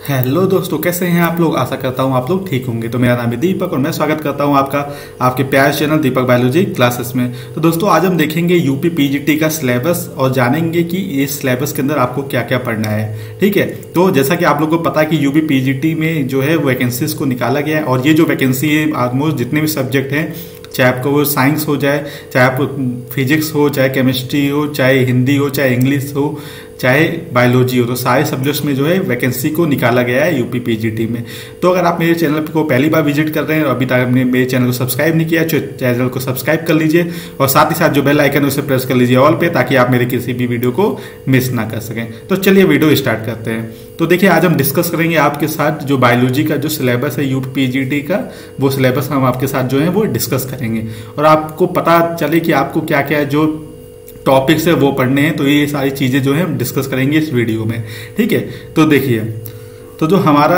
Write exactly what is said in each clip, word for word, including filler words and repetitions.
Hello दोस्तों, कैसे हैं आप लोग। आशा करता हूं आप लोग ठीक होंगे। तो मेरा नाम है दीपक और मैं स्वागत करता हूं आपका आपके प्यार चैनल दीपक बायोलॉजी क्लासेस में। तो दोस्तों आज हम देखेंगे यूपी पीजीटी का सिलेबस और जानेंगे कि इस सिलेबस के अंदर आपको क्या क्या पढ़ना है। ठीक है, तो जैसा कि आप लोगों को पता है कि यूपी पीजीटी में जो है वैकेंसीज को निकाला गया है और ये जो वैकेंसी है ऑलमोस्ट जितने भी सब्जेक्ट हैं, चाहे आपको वो साइंस हो जाए, चाहे आप फिजिक्स हो, चाहे केमिस्ट्री हो, चाहे हिंदी हो, चाहे इंग्लिश हो, चाहे बायोलॉजी हो, तो सारे सब्जेक्ट्स में जो है वैकेंसी को निकाला गया है यूपी पीजीटी में। तो अगर आप मेरे चैनल को पहली बार विजिट कर रहे हैं और अभी तक आपने मेरे चैनल को सब्सक्राइब नहीं किया है, चैनल को सब्सक्राइब कर लीजिए और साथ ही साथ जो बेल आइकन है उसे प्रेस कर लीजिए ऑल पे, ताकि आप मेरे किसी भी वीडियो को मिस ना कर सकें। तो चलिए वीडियो स्टार्ट करते हैं। तो देखिए आज हम डिस्कस करेंगे आपके साथ जो बायोलॉजी का जो सिलेबस है यूपी पीजीटी का, वो सिलेबस हम आपके साथ जो है वो डिस्कस करेंगे और आपको पता चले कि आपको क्या क्या जो टॉपिक्स है वो पढ़ने हैं। तो ये सारी चीजें जो है हम डिस्कस करेंगे इस वीडियो में। ठीक है, तो देखिए, तो जो हमारा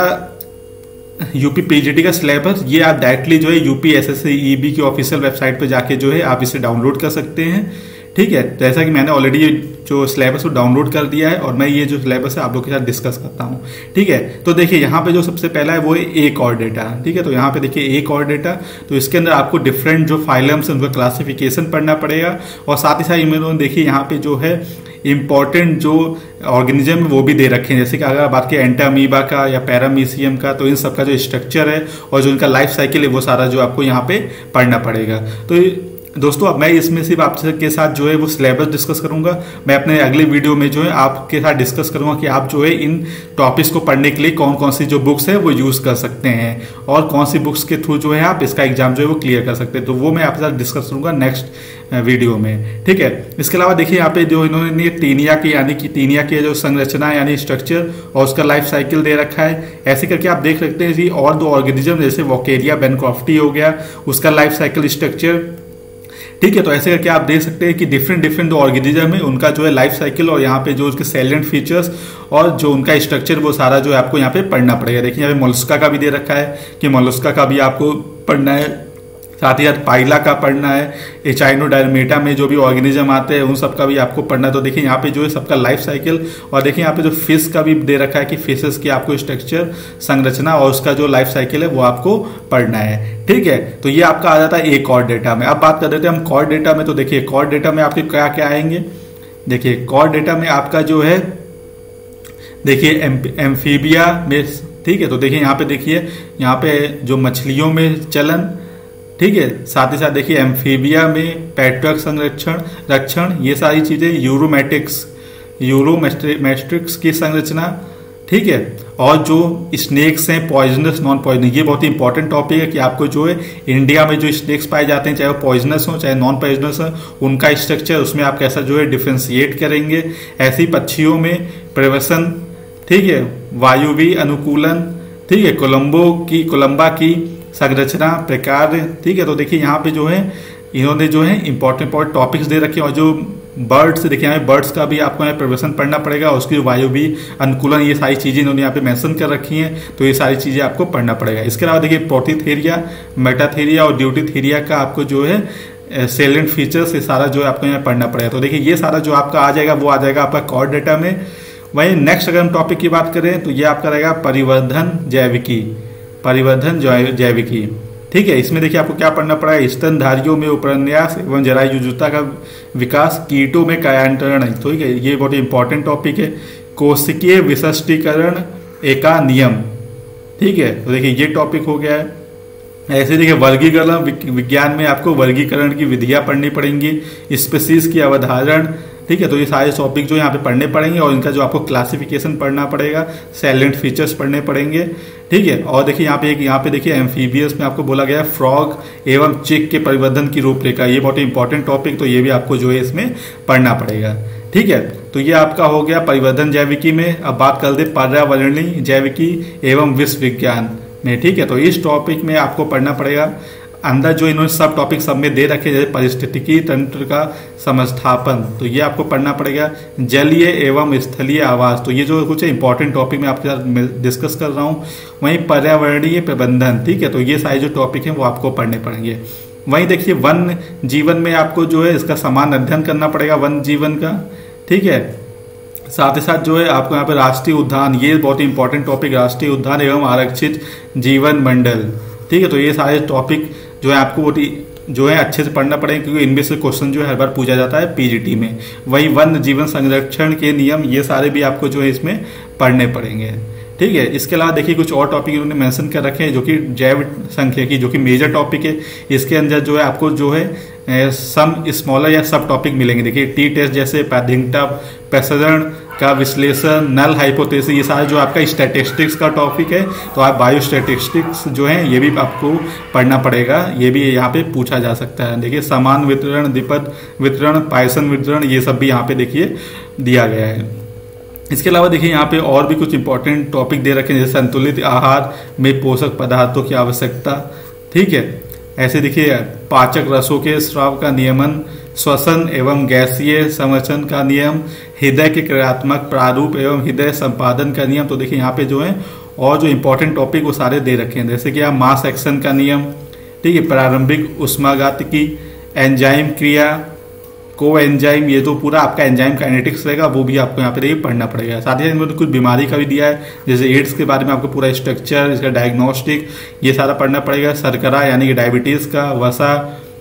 यूपी पीजीटी का सिलेबस, ये आप डायरेक्टली जो है यूपी एसएससी ईबी की ऑफिशियल वेबसाइट पे जाके जो है आप इसे डाउनलोड कर सकते हैं। ठीक है, जैसा कि मैंने ऑलरेडी जो सिलेबस को डाउनलोड कर दिया है और मैं ये जो सिलेबस है आप लोग के साथ डिस्कस करता हूँ। ठीक है, तो देखिए यहाँ पे जो सबसे पहला है वो है एक और डेटा। ठीक है, तो यहाँ पे देखिए एक और डेटा, तो इसके अंदर आपको डिफरेंट जो फाइलम्स है उनका क्लासिफिकेशन पढ़ना पड़ेगा और साथ ही साथ इन्होंने देखिए यहाँ पे जो है इंपॉर्टेंट जो ऑर्गेनिज्म वो भी दे रखे हैं, जैसे कि अगर बात करें एंटामीबा का या पैरामीशियम का, तो इन सब का जो स्ट्रक्चर है और जो इनका लाइफ साइकिल है वो सारा जो आपको यहाँ पे पढ़ना पड़ेगा। तो दोस्तों अब मैं इसमें सिर्फ आपके साथ जो है वो सिलेबस डिस्कस करूंगा। मैं अपने अगले वीडियो में जो है आपके साथ डिस्कस करूंगा कि आप जो है इन टॉपिक्स को पढ़ने के लिए कौन कौन सी जो बुक्स है वो यूज कर सकते हैं और कौन सी बुक्स के थ्रू जो है आप इसका एग्जाम जो है वो क्लियर कर सकते हैं। तो वो मैं आपके साथ डिस्कस करूंगा नेक्स्ट वीडियो में। ठीक है, इसके अलावा देखिए यहाँ पे जो इन्होंने टीनिया की यानी कि टीनिया की जो संरचना यानी स्ट्रक्चर और उसका लाइफ साइकिल दे रखा है। ऐसे करके आप देख सकते हैं जी, और दो ऑर्गेनिज्म जैसे वोकेरिया बेनक्रॉफ्टी हो गया, उसका लाइफ साइकिल स्ट्रक्चर। ठीक है, तो ऐसे करके आप देख सकते हैं कि डिफरेंट डिफरेंट जो ऑर्गेनिज्म है उनका जो है लाइफ साइकिल और यहाँ पे जो उसके सैलेंट फीचर्स और जो उनका स्ट्रक्चर वो सारा जो है आपको यहाँ पे पढ़ना पड़ेगा। देखिए यहाँ पे मोलस्का का भी दे रखा है कि मोलस्का का भी आपको पढ़ना है, साथ ही साथ पाइला का पढ़ना है, एचाइनोडायर्मेटा में जो भी ऑर्गेनिज्म आते हैं उन सब का भी आपको पढ़ना है। तो देखिए यहाँ पे जो है सबका लाइफ साइकिल और देखिए यहाँ पे जो फिश का भी दे रखा है कि फिशेस की आपको स्ट्रक्चर, संरचना और उसका जो लाइफ साइकिल है वो आपको पढ़ना है। ठीक है, तो ये आपका आ जाता है एक और डेटा में। अब बात कर देते हैं हम कॉर डेटा में। तो देखिए कॉर डेटा में आपके क्या क्या आएंगे। देखिए कॉर डेटा में आपका जो है देखिए एम्फीबिया में। ठीक है, तो देखिए यहाँ पे देखिए यहाँ पे जो मछलियों में चलन, ठीक है, साथ ही साथ देखिए एम्फीबिया में पैट्रक संरक्षण रक्षण, ये सारी चीजें, यूरोमेटिक्स यूरोमेट्रिक्स की संरचना। ठीक है, और जो स्नेक्स हैं पॉइजनस नॉन पॉइजनस, ये बहुत ही इंपॉर्टेंट टॉपिक है कि आपको जो है इंडिया में जो स्नेक्स पाए जाते हैं चाहे वो पॉइजनस हो चाहे नॉन पॉइजनस हो, उनका स्ट्रक्चर उसमें आप कैसा जो है डिफ्रेंशिएट करेंगे। ऐसी पक्षियों में प्रवसन, ठीक है, वायुवी अनुकूलन, ठीक है, कोलंबो की कोलंबा की संरचना प्रकार। ठीक है, तो देखिए यहाँ पे जो है इन्होंने जो है इंपॉर्टेंट इंपॉर्टेंट टॉपिक्स दे रखे हैं और जो बर्ड्स देखिए यहाँ बर्ड्स का भी आपको यहाँ प्रवसन पढ़ना पड़ेगा, उसकी वायु भी अनुकूलन, ये सारी चीजें इन्होंने यहाँ पे मेंशन कर रखी हैं। तो ये सारी चीजें आपको पढ़ना पड़ेगा। इसके अलावा देखिए प्रोटीथेरिया, मेटाथेरिया और ड्यूटीथेरिया का आपको जो है सेलेंट फीचर्स, ये सारा जो है आपको यहाँ पढ़ना पड़ेगा। तो देखिए ये सारा जो आपका आ जाएगा वो आ जाएगा आपका कॉर डेटा में। वहीं नेक्स्ट अगर हम टॉपिक की बात करें तो ये आपका रहेगा परिवर्धन जैविकी, परिवर्धन जैविकी। ठीक है, इसमें देखिए आपको क्या पढ़ना पड़ा है, स्तनधारियों में उपन्यास एवं जरायुजुता का विकास, कीटों में कायांतरण। ठीक है, ये बहुत इंपॉर्टेंट टॉपिक है। कोशिकीय विशिष्टीकरण एका नियम। ठीक है, तो देखिए ये टॉपिक हो गया है। ऐसे देखिए वर्गीकरण विज्ञान में आपको वर्गीकरण की विधियां पढ़नी पड़ेंगी, स्पीसीज की अवधारण। ठीक है, तो ये सारे टॉपिक जो यहाँ पे पढ़ने पड़ेंगे और इनका जो आपको क्लासिफिकेशन पढ़ना पड़ेगा, सैलेंट फीचर्स पढ़ने पड़ेंगे। ठीक है, और देखिए यहाँ पे एक यहाँ पे देखिए एम्फीबियस में आपको बोला गया है फ्रॉग एवं चिक के परिवर्धन की रूपरेखा, ये बहुत इंपॉर्टेंट टॉपिक, तो ये भी आपको जो है इसमें पढ़ना पड़ेगा। ठीक है, तो ये आपका हो गया परिवर्धन जैविकी में। अब बात कर दे पर्यावरणीय जैविकी एवं विश्व विज्ञान में। ठीक है, तो इस टॉपिक में आपको पढ़ना पड़ेगा। अंदर जो इन्होंने सब टॉपिक सब में दे रखे जैसे पारिस्थितिकी तंत्र का समस्थापन, तो ये आपको पढ़ना पड़ेगा। जलीय एवं स्थलीय आवास, तो ये जो कुछ इंपॉर्टेंट टॉपिक मैं आपके साथ डिस्कस कर रहा हूँ। वहीं पर्यावरणीय प्रबंधन, ठीक है, तो ये सारे जो टॉपिक हैं वो आपको पढ़ने पड़ेंगे। वहीं देखिए वन जीवन में आपको जो है इसका समान अध्ययन करना पड़ेगा, वन जीवन का। ठीक है, साथ ही साथ जो है आपको यहाँ पे राष्ट्रीय उद्यान, ये बहुत इंपॉर्टेंट टॉपिक, राष्ट्रीय उद्यान एवं आरक्षित जीवन मंडल, ठीक है। तो ये सारे टॉपिक जो है आपको जो है अच्छे से पढ़ना पड़ेगा, क्योंकि इनमें से क्वेश्चन जो है हर बार पूछा जाता है पीजीटी में। वही वन जीवन संरक्षण के नियम, ये सारे भी आपको जो है इसमें पढ़ने पड़ेंगे, ठीक है। इसके अलावा देखिए कुछ और टॉपिक इन्होंने मेंशन कर रखे हैं, जो कि जैव सांख्यिकी, जो कि मेजर टॉपिक है। इसके अंदर जो है आपको जो है सम स्मॉलर या सब टॉपिक मिलेंगे। देखिए टी टेस्ट जैसे पैडिंगटन, प्रसरण का विश्लेषण, नल हाइपोथेसिस, ये सारा जो आपका स्टैटिस्टिक्स का टॉपिक है। तो आप बायो स्टैटिस्टिक्स जो है ये भी आपको पढ़ना पड़ेगा, ये भी यहाँ पे पूछा जा सकता है। देखिए समान वितरण, द्विपद वितरण, पाइसन वितरण, ये सब भी यहाँ पे देखिए दिया गया है। इसके अलावा देखिए यहाँ पे और भी कुछ इंपॉर्टेंट टॉपिक दे रखे हैं, जैसे संतुलित आहार में पोषक पदार्थों की आवश्यकता, ठीक है। ऐसे देखिए पाचक रसों के स्राव का नियमन, श्वसन एवं गैसीय संवचन का नियम, हृदय के क्रियात्मक प्रारूप एवं हृदय संपादन का नियम। तो देखिए यहाँ पे जो है और जो इंपॉर्टेंट टॉपिक वो सारे दे रखे हैं, जैसे कि यहाँ मास एक्शन का नियम, ठीक है, प्रारंभिक उष्मागतिकी, एंजाइम क्रिया, को एंजाइम, ये तो पूरा आपका एंजाइम काइनेटिक्स रहेगा, वो भी आपको यहाँ पे देखिए पढ़ना पड़ेगा। साथ ही इनमें कुछ बीमारी का भी दिया है, जैसे एड्स के बारे में आपको पूरा स्ट्रक्चर, इसका डायग्नोस्टिक, ये सारा पढ़ना पड़ेगा। शर्करा यानी कि डायबिटीज का, वसा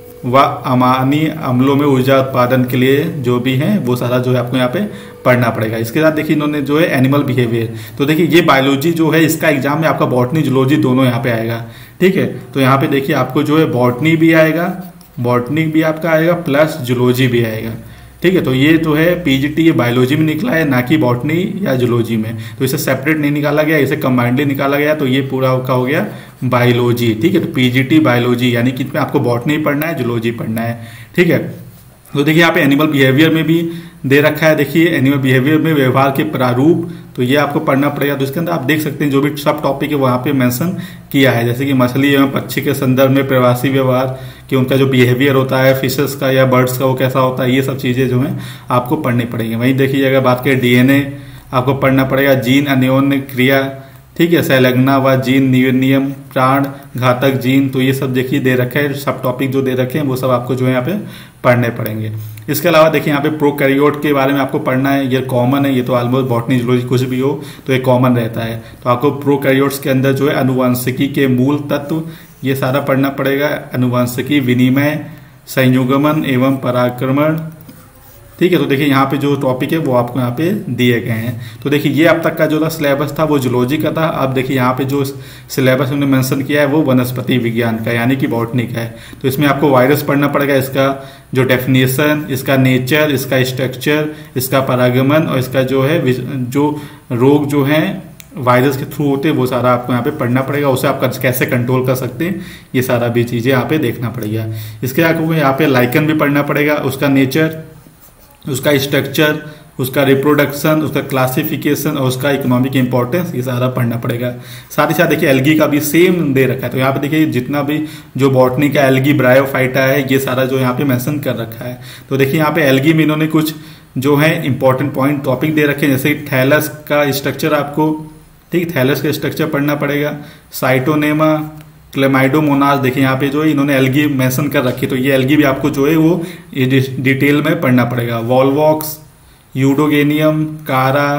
व अमानी अम्लों में ऊर्जा उत्पादन के लिए जो भी है वो सारा जो है आपको यहाँ पे पढ़ना पड़ेगा। इसके साथ देखिए इन्होंने जो है एनिमल बिहेवियर, तो देखिए ये बायोलॉजी जो है इसका एग्जाम में आपका बॉटनी जूलॉजी दोनों यहाँ पे आएगा, ठीक है। तो यहाँ पे देखिए आपको जो है बॉटनी भी आएगा, बॉटनी भी आपका आएगा, प्लस जूलॉजी भी आएगा, ठीक है। तो ये जो है पीजीटी ये बायोलॉजी में निकला है, ना कि बॉटनी या जूलॉजी में। तो इसे सेपरेट नहीं निकाला गया, इसे कंबाइंडली निकाला गया, तो ये पूरा का हो गया बायोलॉजी, ठीक है। तो पीजीटी बायोलॉजी यानी कि इसमें आपको बॉटनी पढ़ना है, जूलॉजी पढ़ना है, ठीक है। तो देखिए यहाँ पे एनिमल बिहेवियर में भी दे रखा है, देखिए एनिमल बिहेवियर में व्यवहार के प्रारूप, तो ये आपको पढ़ना पड़ेगा। तो इसके अंदर आप देख सकते हैं जो भी सब टॉपिक है वहाँ पे मेंशन किया है, जैसे कि मछली एवं पक्षी के संदर्भ में प्रवासी व्यवहार, कि उनका जो बिहेवियर होता है फिशेस का या बर्ड्स का वो कैसा होता है, ये सब चीजें जो है आपको पढ़नी पड़ेंगी। वहीं देखिए अगर बात करें डीएनए आपको पढ़ना पड़ेगा, जीन अन्योन्य क्रिया, ठीक है, संलग्ना व जीन नियम, प्राण घातक जीन, तो ये सब देखिए दे रखे हैं, सब टॉपिक जो दे रखे हैं वो सब आपको जो है यहाँ पे पढ़ने पड़ेंगे। इसके अलावा देखिए यहाँ पे प्रोकैरियोट के बारे में आपको पढ़ना है, ये कॉमन है, ये तो ऑलमोस्ट बॉटनी जूलॉजी कुछ भी हो तो ये कॉमन रहता है। तो आपको प्रोकैरियोट्स के अंदर जो है अनुवांशिकी के मूल तत्व ये सारा पढ़ना पड़ेगा, अनुवांशिकी, विनिमय, संयुग्मन एवं पराक्रमण, ठीक है। तो देखिए यहाँ पे जो टॉपिक है वो आपको यहाँ पे दिए गए हैं। तो देखिए ये अब तक का जो था सिलेबस था वो जूलॉजी का था। अब देखिए यहाँ पे जो सिलेबस उन्होंने मेंशन किया है वो वनस्पति विज्ञान का यानी कि बॉटनी का है। तो इसमें आपको वायरस पढ़ना पड़ेगा, इसका जो डेफिनेशन, इसका नेचर, इसका स्ट्रक्चर, इसका परागमन और इसका जो है जो रोग जो है वायरस के थ्रू होते हैं वो सारा आपको यहाँ पे पढ़ना पड़ेगा। उसे आप कैसे कंट्रोल कर सकते हैं ये सारा भी चीजें यहाँ पे देखना पड़ेगा। इसके आपको यहाँ पे लाइकन भी पढ़ना पड़ेगा, उसका नेचर, उसका स्ट्रक्चर, उसका रिप्रोडक्शन, उसका क्लासिफिकेशन और उसका इकोनॉमिक इंपॉर्टेंस, ये सारा पढ़ना पड़ेगा। साथ ही साथ देखिए एल्गी का भी सेम दे रखा है। तो यहाँ पे देखिए जितना भी जो बॉटनी का एल्गी ब्रायोफाइटा है ये सारा जो यहाँ पे मेंशन कर रखा है। तो देखिए यहाँ पे एल्गी में इन्होंने कुछ जो है इंपॉर्टेंट पॉइंट टॉपिक दे रखे हैं, जैसे थैलस का स्ट्रक्चर आपको, ठीक, थैलस का स्ट्रक्चर पढ़ना पड़ेगा। साइटोनेमा, क्लेमाइडोमोनास, देखिए यहाँ पे जो है इन्होंने एल्गी मेंशन कर रखी, तो ये एल्गी भी आपको जो है वो डिटेल में पढ़ना पड़ेगा। वॉलवॉक्स, यूडोगेनियम, कारा,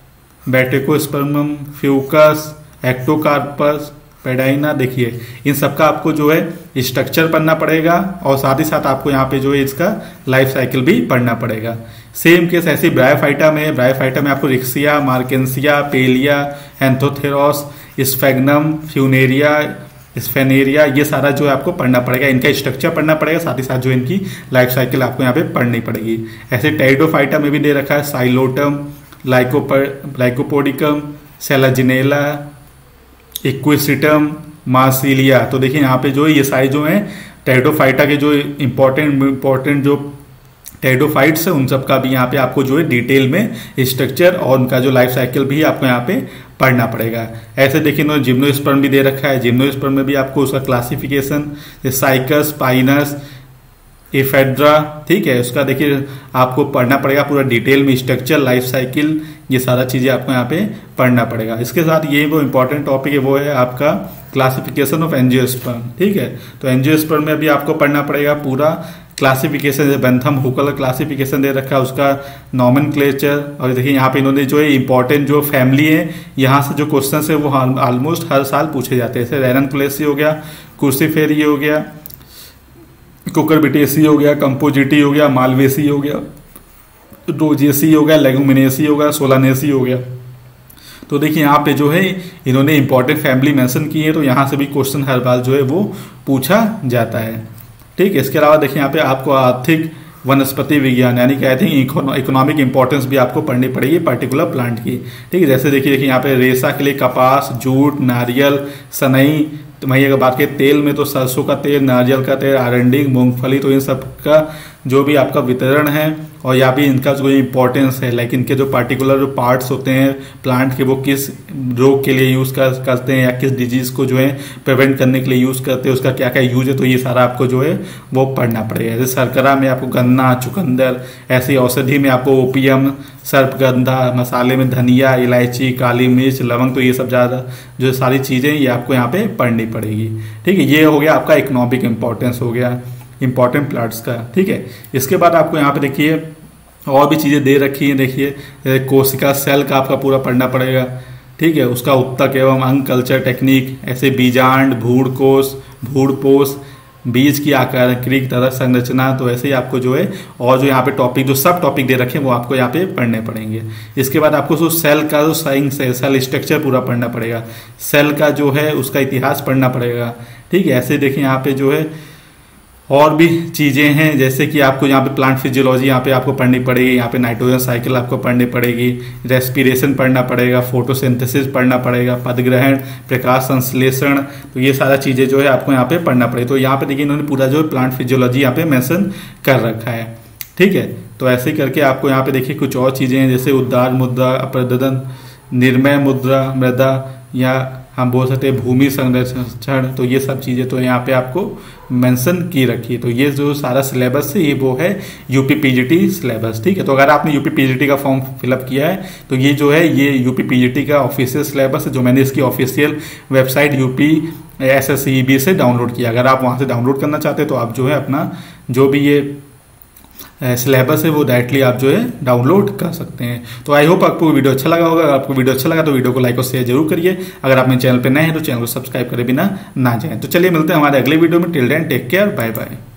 बैटेकोस्पर्मम, फ्यूकस, एक्टोकार्पस, पेडाइना, देखिए इन सबका आपको जो है स्ट्रक्चर पढ़ना पड़ेगा और साथ ही साथ आपको यहाँ पे जो है इसका लाइफ साइकिल भी पढ़ना पड़ेगा। सेम केस ऐसे ब्रायोफाइटा में, ब्रायोफाइटा में आपको रिक्सिया, मार्केंसिया, पेलिया, एंथोथेरोस, स्फेग्नम, फ्यूनेरिया, स्फेनेरिया, ये सारा जो है आपको पढ़ना पड़ेगा, इनका स्ट्रक्चर पढ़ना पड़ेगा, साथ ही साथ जो इनकी लाइफ साइकिल आपको यहाँ पे पढ़नी पड़ेगी। ऐसे टेरिडोफाइटा में भी दे रखा है psilotum, lycopodium, selaginella, equisetum, marsilea. तो देखिए यहाँ पे जो है ये सारे जो है टेरिडोफाइटा के जो इम्पोर्टेंट इम्पोर्टेंट जो टेरिडोफाइट्स है उन सब का भी यहाँ पे आपको जो है डिटेल में स्ट्रक्चर और उनका जो लाइफ साइकिल भी आपको यहाँ पे पढ़ना पड़ेगा। ऐसे देखिए इन्होंने जिम्नोस्पर्म भी दे रखा है, जिम्नोस्पर्म में भी आपको उसका क्लासिफिकेशन, साइकस, पाइनस, एफेड्रा, ठीक है, उसका देखिए आपको पढ़ना पड़ेगा पूरा डिटेल में, स्ट्रक्चर, लाइफ साइकिल, ये सारा चीजें आपको यहाँ पे पढ़ना पड़ेगा। इसके साथ ये वो इंपॉर्टेंट टॉपिक है वो है आपका क्लासिफिकेशन ऑफ एंजियोस्पर्म, ठीक है। तो एंजियोस्पर्म में भी आपको पढ़ना पड़ेगा पूरा क्लासिफिकेशन बेंथम हुकल क्लासिफिकेशन दे रखा है, उसका नॉमेनक्लेचर। और देखिए यहाँ पे इन्होंने जो है इंपॉर्टेंट जो फैमिली है यहाँ से जो क्वेश्चन है वो ऑलमोस्ट हर साल पूछे जाते हैं। जैसे रैननकुलेसी हो गया, कुर्सीफेरी हो गया, कुकरबिटेसी हो गया, कंपोजिटी हो गया, मालवेसी हो गया, रोजेसी हो गया, लेगुमिनेसी हो गया, सोलानेसी हो गया। तो देखिए यहाँ पे जो है इन्होंने इंपॉर्टेंट फैमिली मेंशन की है, तो यहाँ से भी क्वेश्चन हर बार जो है वो पूछा जाता है। ठीक है, इसके अलावा देखिए यहाँ पे आपको आर्थिक वनस्पति विज्ञान यानी कि आई थिंक इकोनॉमिक इंपॉर्टेंस भी आपको पढ़नी पड़ेगी पर्टिकुलर प्लांट की। ठीक है, जैसे देखिए देखिए यहाँ पे रेशा के लिए कपास, जूट, नारियल, सनई, तो वहीं अगर बात करें तेल में तो सरसों का तेल, नारियल का तेल, आरंडी, मूंगफली, तो इन सब का जो भी आपका वितरण है और या भी इनका जो इम्पोर्टेंस है, लाइक इनके जो पार्टिकुलर जो पार्ट्स होते हैं प्लांट के वो किस रोग के लिए यूज़ कर करते हैं या किस डिजीज़ को जो है प्रिवेंट करने के लिए यूज़ करते हैं, उसका क्या क्या यूज है, तो ये सारा आपको जो है वो पढ़ना पड़ेगा। जैसे शर्करा में आपको गन्ना, चुकंदर, ऐसी औषधि में आपको ओपियम, सर्पगंधा, मसाले में धनिया, इलायची, काली मिर्च, लवंग, तो ये सब ज़्यादा जो सारी चीज़ें ये आपको यहाँ पे पढ़नी पड़ेगी। ठीक है, ये हो गया आपका इकोनॉमिक इम्पोर्टेंस हो गया इंपॉर्टेंट प्लांट्स का। ठीक है, इसके बाद आपको यहाँ पे देखिए और भी चीज़ें दे रखी हैं। देखिए कोशिका सेल का आपका पूरा पढ़ना पड़ेगा। ठीक है, उसका उत्तक एवं अंग कल्चर टेक्निक, ऐसे बीजांड, भूड़कोश, भूड़पोष, बीज की आकारिक तरह संरचना, तो ऐसे ही आपको जो है और जो यहाँ पे टॉपिक जो सब टॉपिक दे रखे हैं वो आपको यहाँ पे पढ़ने पड़ेंगे। इसके बाद आपको जो सेल का जो साइंस है, सेल स्ट्रक्चर पूरा पढ़ना पड़ेगा, सेल का जो है उसका इतिहास पढ़ना पड़ेगा। ठीक है, ऐसे देखिए यहाँ पे जो है और भी चीज़ें हैं, जैसे कि आपको यहाँ पे प्लांट फिजियोलॉजी यहाँ पे आपको पढ़नी पड़ेगी, यहाँ पे नाइट्रोजन साइकिल आपको पढ़नी पड़ेगी, रेस्पिरेशन पढ़ना पड़ेगा, फोटोसिंथेसिस पढ़ना पड़ेगा, पदग्रहण, प्रकाश संश्लेषण, तो ये सारा चीज़ें जो है आपको यहाँ पे पढ़ना पड़ेगी। तो यहाँ पे देखिए इन्होंने पूरा जो है प्लांट फिजियोलॉजी यहाँ पे मेंशन कर रखा है। ठीक है, तो ऐसे करके आपको यहाँ पे देखिए कुछ और चीज़ें हैं, जैसे उद्धार मुद्रा, अप्रदन, निर्मय मुद्रा, मृदा, या हम बोल सकते हैं भूमि संरक्षण, तो ये सब चीज़ें तो यहाँ पे आपको मेंशन की रखी है। तो ये जो सारा सिलेबस है ये वो है यूपी पीजीटी सिलेबस। ठीक है, तो अगर आपने यूपी पीजीटी का फॉर्म फिलअप किया है तो ये जो है ये यूपी पीजीटी का ऑफिशियल सिलेबस है, जो मैंने इसकी ऑफिशियल वेबसाइट यूपी एसएसईबी से डाउनलोड किया। अगर आप वहाँ से डाउनलोड करना चाहते हैं तो आप जो है अपना जो भी ये सिलेबस है वो डायरेक्टली आप जो है डाउनलोड कर सकते हैं। तो आई होप आपको वीडियो अच्छा लगा होगा। अगर आपको वीडियो अच्छा लगा तो वीडियो को लाइक और शेयर जरूर करिए। अगर आप मेरे चैनल पे नए हैं तो चैनल को सब्सक्राइब करे बिना ना जाएं। तो चलिए मिलते हैं हमारे अगले वीडियो में। Till then take care, bye bye.